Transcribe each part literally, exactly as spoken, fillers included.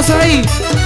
प्रकाश भाई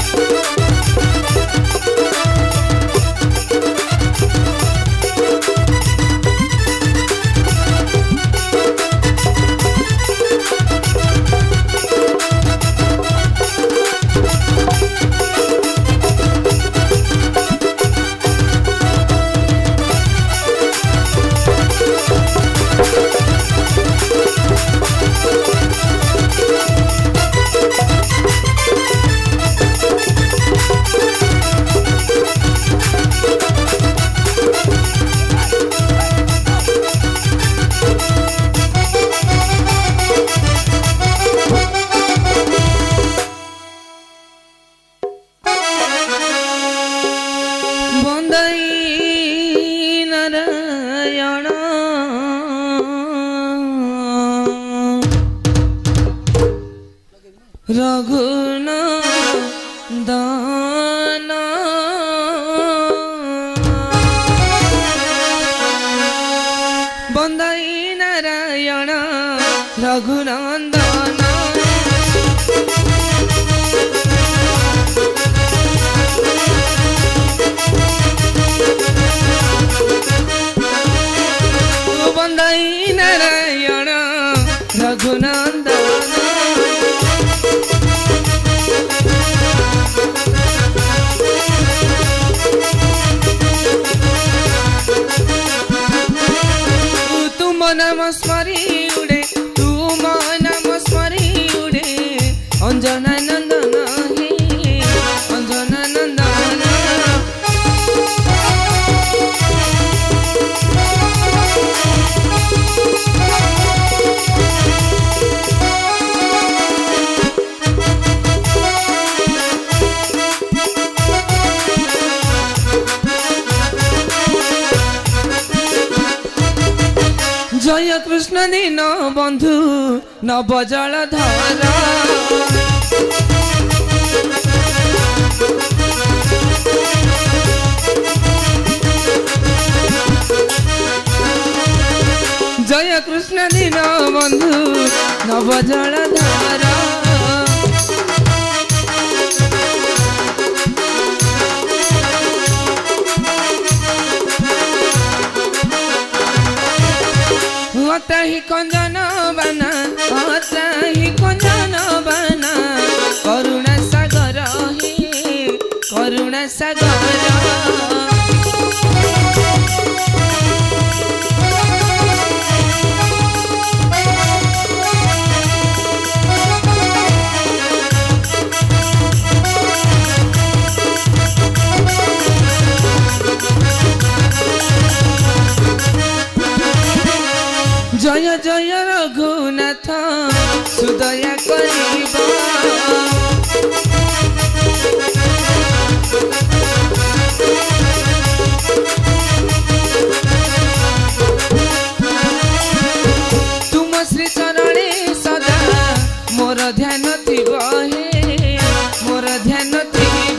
रघुनंदन बंदई नारायण रघुनंदन बंदई नारायण रघुनंदन नाम स्मरी उड़े तू नाम स्मरी उड़े अंजना नंदन हे अंजना नंदन जय कृष्ण दीन बंधु नव जलधर जय कृष्ण दीन बंधु नव जलधर आता ही कंजन बना आता ही कंजन बना करुणा सागर हे करुणा सागर जय जय रघुनाथ सुदया करिबा तुम श्री चरणे सदा मोर ध्यान थिब हे मोर ध्यान थिब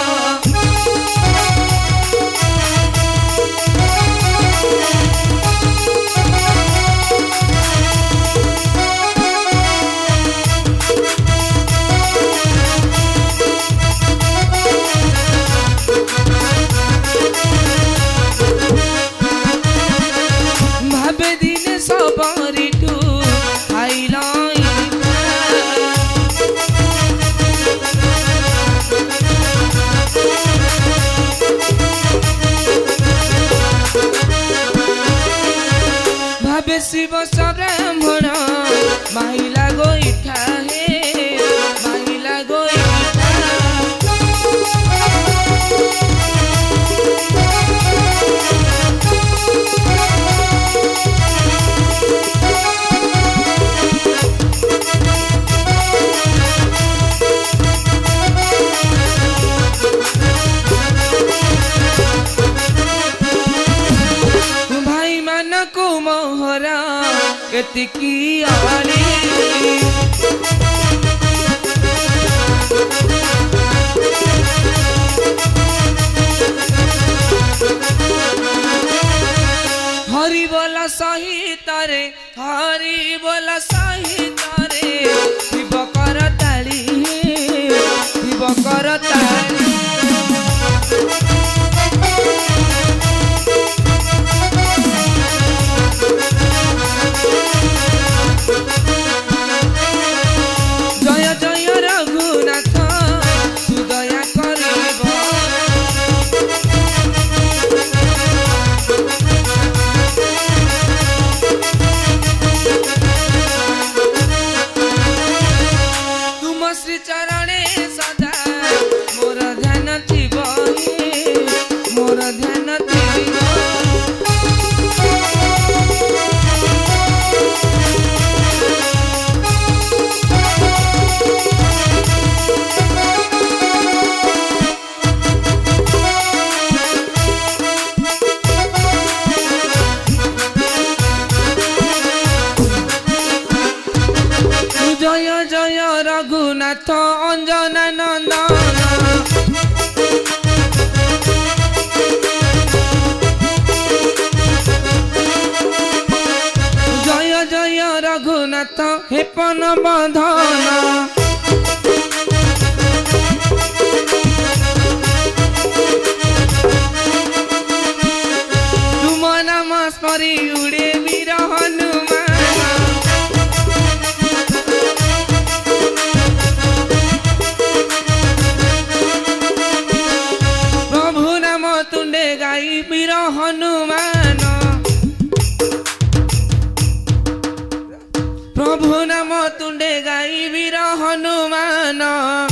शिव ब्राह्मण महिला गोईठा हे महिला गोईठा भाई मान को मोहरा एतिकी आली हरि बोला सहित रे हरि बोला सहित रे शिव कर ताली शिव श्री चरणे सदा मोर ध्यान थिब मोर ध्यान थिब जय जय रघुनाथ अंजना नंदन जय जय रघुनाथ हे पन बंधन तुम नाम स्मरी उड़े वीर हनुमान तुंडे गाई वीर हनुमान प्रभु नाम तुंडे गाई वीर हनुमान।